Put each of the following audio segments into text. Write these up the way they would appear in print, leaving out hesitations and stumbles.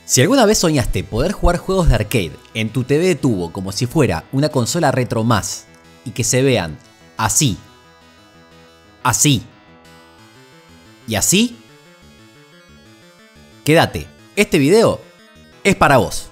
Si alguna vez soñaste poder jugar juegos de arcade en tu TV de tubo como si fuera una consola retro más y que se vean así, así y así, quédate, este video es para vos.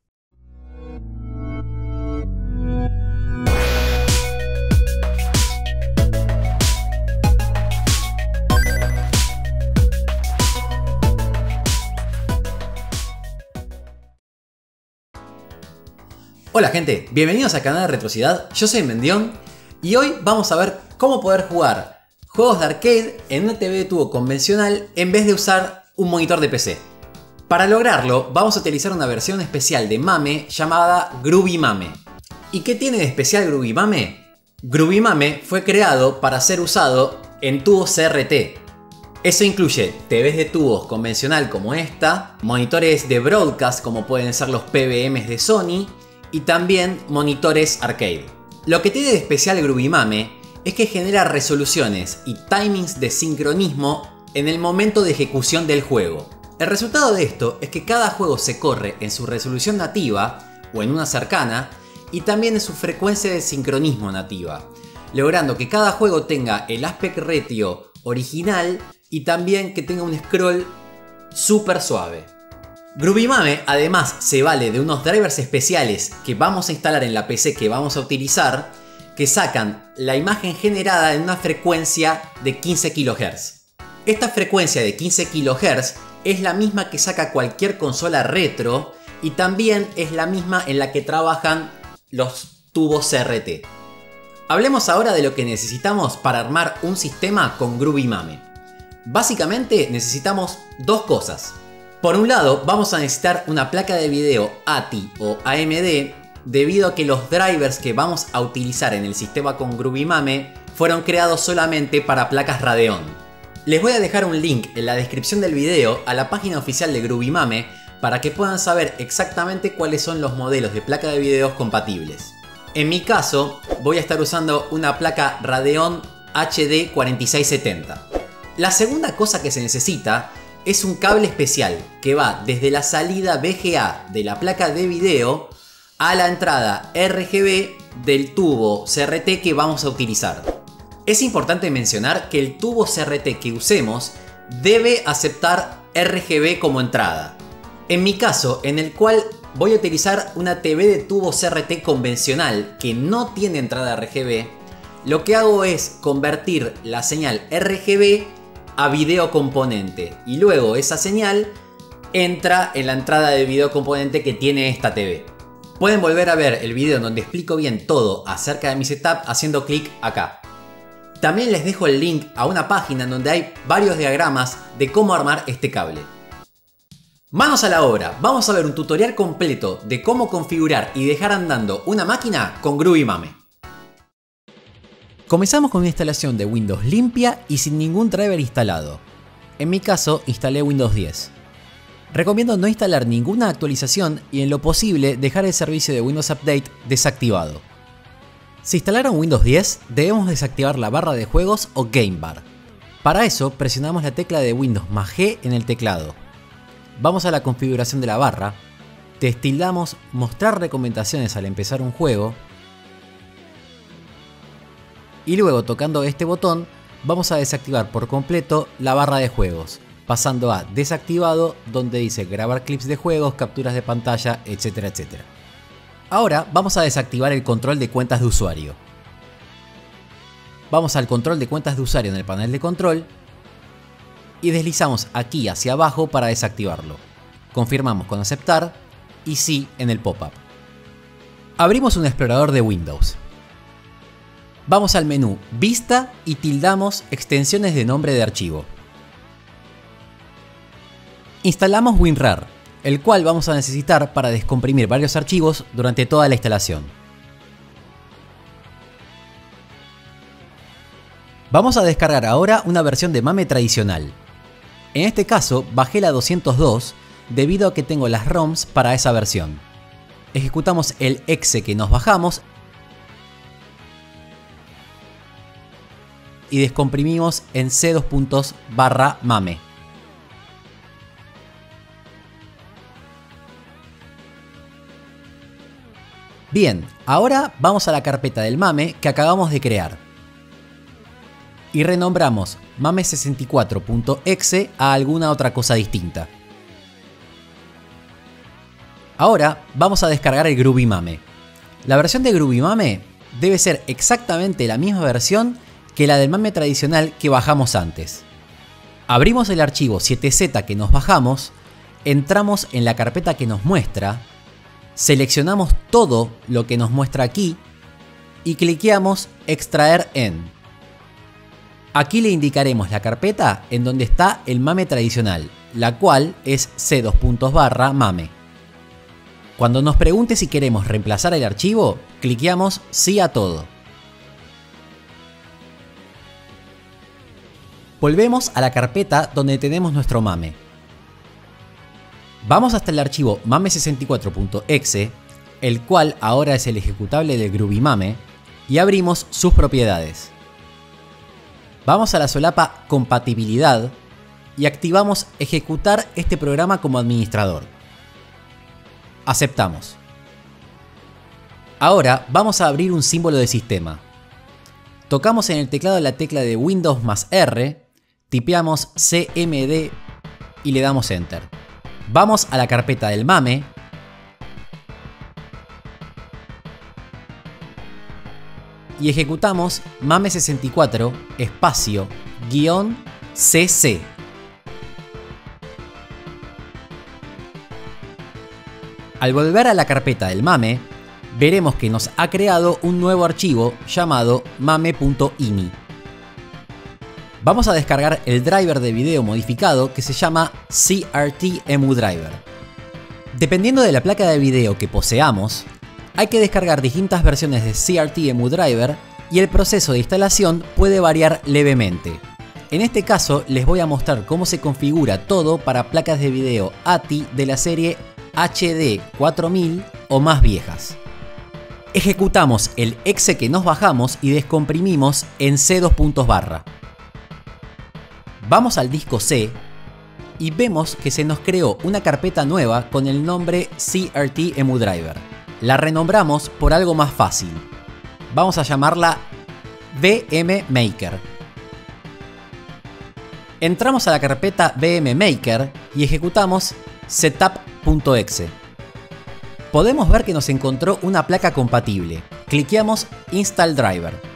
Hola gente, bienvenidos al canal de Retrocidad, yo soy Mendión y hoy vamos a ver cómo poder jugar juegos de arcade en una TV de tubo convencional en vez de usar un monitor de PC. Para lograrlo vamos a utilizar una versión especial de MAME llamada Groovy MAME. ¿Y qué tiene de especial Groovy MAME? Groovy MAME fue creado para ser usado en tubos CRT. Eso incluye TVs de tubos convencional como esta, monitores de broadcast como pueden ser los PBMs de Sony, y también monitores arcade. Lo que tiene de especial Groovy MAME es que genera resoluciones y timings de sincronismo en el momento de ejecución del juego. El resultado de esto es que cada juego se corre en su resolución nativa o en una cercana y también en su frecuencia de sincronismo nativa, logrando que cada juego tenga el aspect ratio original y también que tenga un scroll súper suave. Groovy MAME además se vale de unos drivers especiales que vamos a instalar en la PC que vamos a utilizar, que sacan la imagen generada en una frecuencia de 15 kHz. Esta frecuencia de 15 kHz es la misma que saca cualquier consola retro y también es la misma en la que trabajan los tubos CRT. Hablemos ahora de lo que necesitamos para armar un sistema con Groovy MAME. Básicamente necesitamos dos cosas. Por un lado, vamos a necesitar una placa de video ATI o AMD debido a que los drivers que vamos a utilizar en el sistema con Groovy MAME fueron creados solamente para placas Radeon. Les voy a dejar un link en la descripción del video a la página oficial de Groovy MAME para que puedan saber exactamente cuáles son los modelos de placa de videos compatibles. En mi caso, voy a estar usando una placa Radeon HD 4670. La segunda cosa que se necesita es un cable especial que va desde la salida VGA de la placa de video a la entrada RGB del tubo CRT que vamos a utilizar. Es importante mencionar que el tubo CRT que usemos debe aceptar RGB como entrada. En mi caso, en el cual voy a utilizar una TV de tubo CRT convencional que no tiene entrada RGB, lo que hago es convertir la señal RGB a video componente y luego esa señal entra en la entrada de video componente que tiene esta TV. Pueden volver a ver el video donde explico bien todo acerca de mi setup haciendo clic acá. También les dejo el link a una página donde hay varios diagramas de cómo armar este cable. Manos a la obra, vamos a ver un tutorial completo de cómo configurar y dejar andando una máquina con Groovy MAME. Comenzamos con una instalación de Windows limpia y sin ningún driver instalado. En mi caso instalé Windows 10. Recomiendo no instalar ninguna actualización y en lo posible dejar el servicio de Windows Update desactivado. Si instalaron Windows 10 debemos desactivar la barra de juegos o Game Bar. Para eso presionamos la tecla de Windows más G en el teclado. Vamos a la configuración de la barra, tildamos mostrar recomendaciones al empezar un juego. Y luego tocando este botón vamos a desactivar por completo la barra de juegos, pasando a desactivado donde dice grabar clips de juegos, capturas de pantalla, etcétera, etcétera. Ahora vamos a desactivar el control de cuentas de usuario. Vamos al control de cuentas de usuario en el panel de control y deslizamos aquí hacia abajo para desactivarlo. Confirmamos con aceptar y sí en el pop-up. Abrimos un explorador de Windows. Vamos al menú Vista y tildamos extensiones de nombre de archivo. Instalamos WinRAR, el cual vamos a necesitar para descomprimir varios archivos durante toda la instalación. Vamos a descargar ahora una versión de MAME tradicional. En este caso bajé la 202 debido a que tengo las ROMs para esa versión. Ejecutamos el exe que nos bajamos y descomprimimos en c:/mame. Bien, ahora vamos a la carpeta del mame que acabamos de crear. Y renombramos mame64.exe a alguna otra cosa distinta. Ahora vamos a descargar el Groovy Mame. La versión de Groovy Mame debe ser exactamente la misma versión que la del mame tradicional que bajamos antes. Abrimos el archivo 7z que nos bajamos, entramos en la carpeta que nos muestra, seleccionamos todo lo que nos muestra aquí y cliqueamos extraer en. Aquí le indicaremos la carpeta en donde está el mame tradicional, la cual es c:/mame. Cuando nos pregunte si queremos reemplazar el archivo, cliqueamos sí a todo. Volvemos a la carpeta donde tenemos nuestro mame. Vamos hasta el archivo mame64.exe, el cual ahora es el ejecutable del Groovy Mame, y abrimos sus propiedades. Vamos a la solapa compatibilidad y activamos ejecutar este programa como administrador. Aceptamos. Ahora vamos a abrir un símbolo de sistema. Tocamos en el teclado la tecla de Windows más R, tipeamos CMD y le damos Enter. Vamos a la carpeta del mame y ejecutamos mame64 espacio -cc. Al volver a la carpeta del mame, veremos que nos ha creado un nuevo archivo llamado mame.ini. Vamos a descargar el driver de video modificado que se llama CRT-EmuDriver. Dependiendo de la placa de video que poseamos, hay que descargar distintas versiones de CRT-EmuDriver y el proceso de instalación puede variar levemente. En este caso les voy a mostrar cómo se configura todo para placas de video ATI de la serie HD 4000 o más viejas. Ejecutamos el exe que nos bajamos y descomprimimos en c:/. Vamos al disco C y vemos que se nos creó una carpeta nueva con el nombre CRT-EmuDriver. La renombramos por algo más fácil. Vamos a llamarla VMMaker. Entramos a la carpeta VMMaker y ejecutamos setup.exe. Podemos ver que nos encontró una placa compatible. Cliqueamos Install Driver.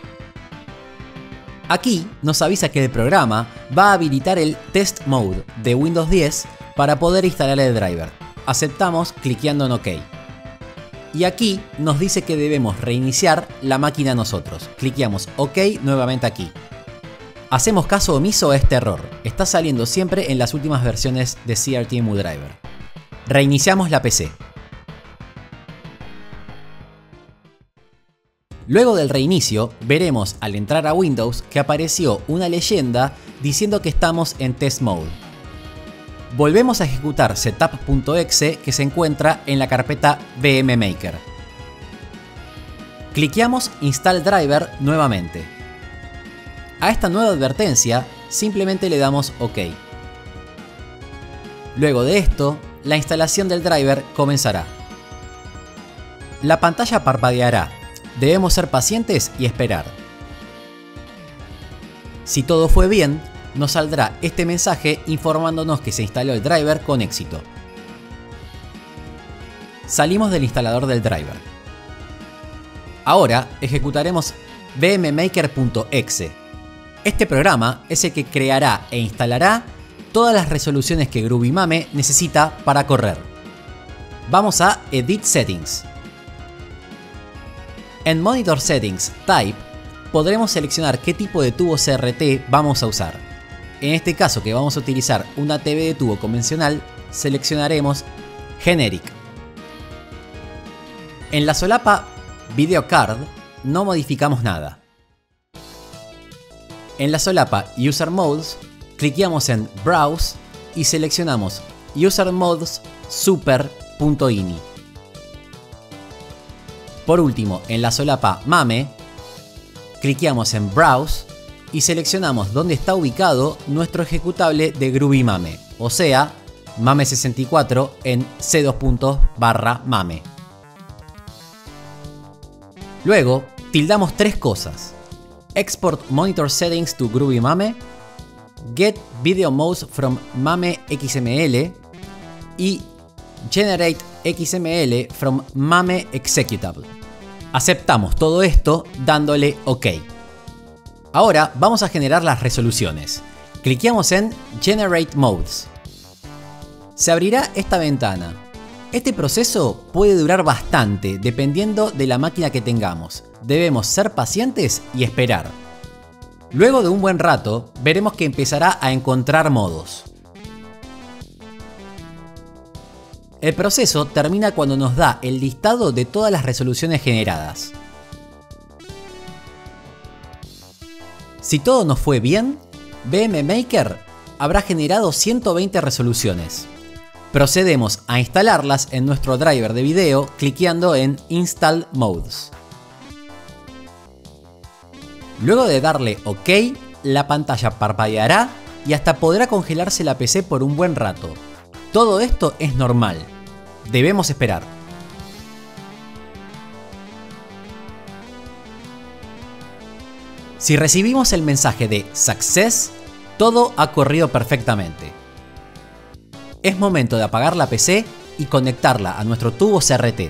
Aquí nos avisa que el programa va a habilitar el Test Mode de Windows 10 para poder instalar el driver. Aceptamos cliqueando en OK. Y aquí nos dice que debemos reiniciar la máquina nosotros. Cliqueamos OK nuevamente aquí. Hacemos caso omiso a este error. Está saliendo siempre en las últimas versiones de CRT-EmuDriver. Reiniciamos la PC. Luego del reinicio, veremos al entrar a Windows que apareció una leyenda diciendo que estamos en Test Mode. Volvemos a ejecutar setup.exe que se encuentra en la carpeta VMMaker. Cliqueamos Install Driver nuevamente. A esta nueva advertencia simplemente le damos OK. Luego de esto, la instalación del driver comenzará. La pantalla parpadeará. Debemos ser pacientes y esperar. Si todo fue bien, nos saldrá este mensaje informándonos que se instaló el driver con éxito. Salimos del instalador del driver. Ahora ejecutaremos vmmaker.exe. Este programa es el que creará e instalará todas las resoluciones que Groovy Mame necesita para correr. Vamos a Edit Settings. En Monitor Settings Type podremos seleccionar qué tipo de tubo CRT vamos a usar. En este caso, que vamos a utilizar una TV de tubo convencional, seleccionaremos Generic. En la solapa Video Card no modificamos nada. En la solapa User Modes cliqueamos en Browse y seleccionamos User Modes Super.ini. Por último, en la solapa Mame, cliqueamos en Browse y seleccionamos dónde está ubicado nuestro ejecutable de Groovy Mame, o sea, Mame64 en c:/mame. Luego, tildamos tres cosas: Export Monitor Settings to Groovy Mame, Get Video Modes from Mame XML y Generate XML from Mame Executable. Aceptamos todo esto dándole OK. Ahora vamos a generar las resoluciones. Cliqueamos en Generate Modes. Se abrirá esta ventana. Este proceso puede durar bastante dependiendo de la máquina que tengamos. Debemos ser pacientes y esperar. Luego de un buen rato, veremos que empezará a encontrar modos. El proceso termina cuando nos da el listado de todas las resoluciones generadas. Si todo nos fue bien, BM Maker habrá generado 120 resoluciones. Procedemos a instalarlas en nuestro driver de video cliqueando en Install Modes. Luego de darle OK, la pantalla parpadeará y hasta podrá congelarse la PC por un buen rato. Todo esto es normal. Debemos esperar. Si recibimos el mensaje de Success, todo ha corrido perfectamente. Es momento de apagar la PC y conectarla a nuestro tubo CRT.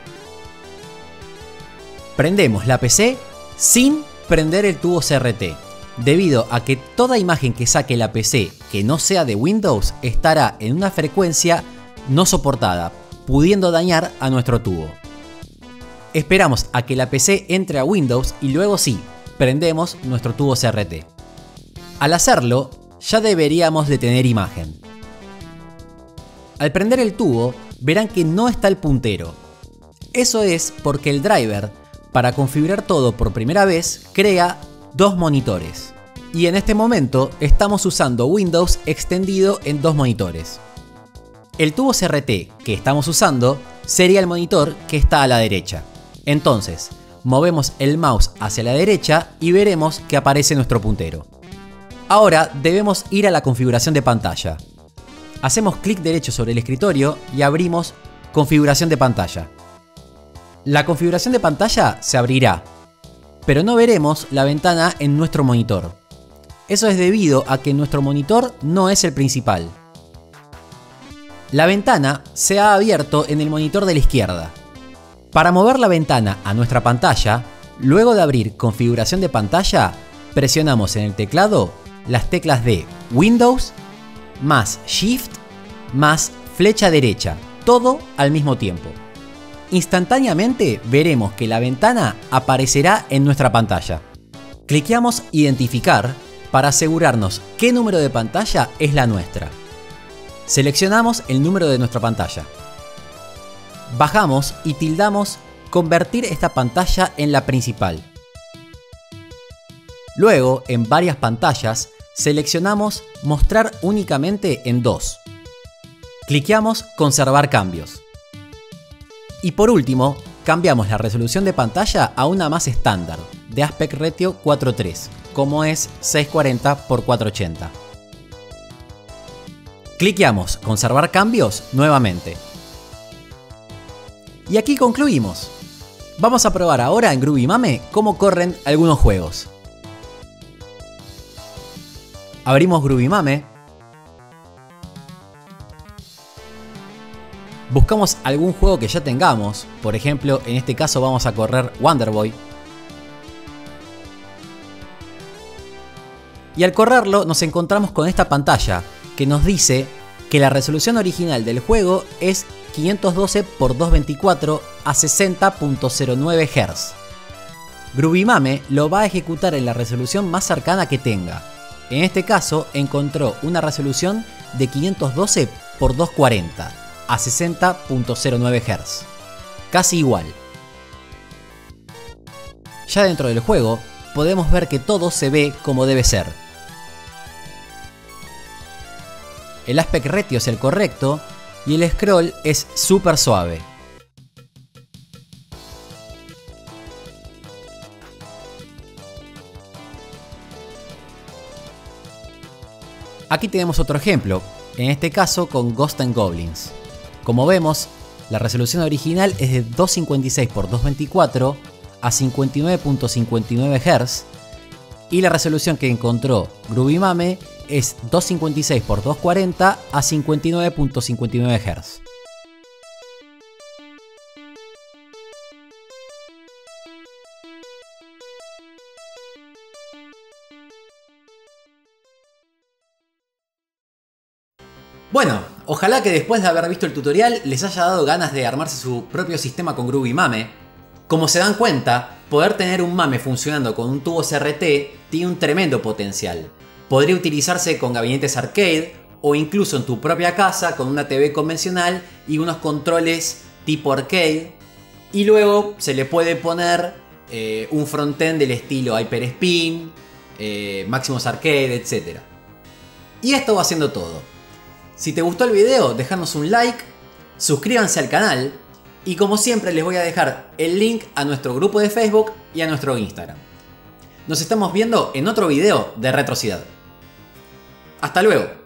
Prendemos la PC sin prender el tubo CRT, debido a que toda imagen que saque la PC que no sea de Windows estará en una frecuencia no soportada, pudiendo dañar a nuestro tubo. Esperamos a que la PC entre a Windows y luego sí, prendemos nuestro tubo CRT. Al hacerlo, ya deberíamos de tener imagen. Al prender el tubo, verán que no está el puntero. Eso es porque el driver, para configurar todo por primera vez, crea dos monitores. Y en este momento estamos usando Windows extendido en dos monitores. El tubo CRT que estamos usando sería el monitor que está a la derecha. Entonces, movemos el mouse hacia la derecha y veremos que aparece nuestro puntero. Ahora debemos ir a la configuración de pantalla. Hacemos clic derecho sobre el escritorio y abrimos Configuración de pantalla. La configuración de pantalla se abrirá, pero no veremos la ventana en nuestro monitor. Eso es debido a que nuestro monitor no es el principal. La ventana se ha abierto en el monitor de la izquierda. Para mover la ventana a nuestra pantalla, luego de abrir Configuración de pantalla, presionamos en el teclado las teclas de Windows más Shift más flecha derecha, todo al mismo tiempo. Instantáneamente veremos que la ventana aparecerá en nuestra pantalla. Cliqueamos Identificar para asegurarnos qué número de pantalla es la nuestra. Seleccionamos el número de nuestra pantalla. Bajamos y tildamos Convertir esta pantalla en la principal. Luego, en varias pantallas, seleccionamos Mostrar únicamente en dos. Cliqueamos Conservar cambios. Y por último, cambiamos la resolución de pantalla a una más estándar, de aspect ratio 4:3, como es 640 x 480. Cliqueamos Conservar cambios nuevamente. Y aquí concluimos. Vamos a probar ahora en Groovy Mame cómo corren algunos juegos. Abrimos Groovy Mame. Buscamos algún juego que ya tengamos. Por ejemplo, en este caso vamos a correr Wonder Boy. Y al correrlo nos encontramos con esta pantalla que nos dice que la resolución original del juego es 512 x 224 a 60.09 Hz. Groovy Mame lo va a ejecutar en la resolución más cercana que tenga. En este caso encontró una resolución de 512 x 240 a 60.09 Hz. Casi igual. Ya dentro del juego podemos ver que todo se ve como debe ser. El aspect ratio es el correcto y el scroll es súper suave. Aquí tenemos otro ejemplo, en este caso con Ghosts 'n Goblins. Como vemos, la resolución original es de 256 x 224 a 59.59 Hz y la resolución que encontró Grubimame es 256 x 240 a 59.59 Hz. Bueno, ojalá que después de haber visto el tutorial les haya dado ganas de armarse su propio sistema con Grubimame. Como se dan cuenta, poder tener un mame funcionando con un tubo CRT tiene un tremendo potencial. Podría utilizarse con gabinetes arcade o incluso en tu propia casa con una TV convencional y unos controles tipo arcade. Y luego se le puede poner un frontend del estilo Hyperspin, Maximus Arcade, etc. Y esto va siendo todo. Si te gustó el video, dejanos un like, suscríbanse al canal y como siempre les voy a dejar el link a nuestro grupo de Facebook y a nuestro Instagram. Nos estamos viendo en otro video de Retrocidad. ¡Hasta luego!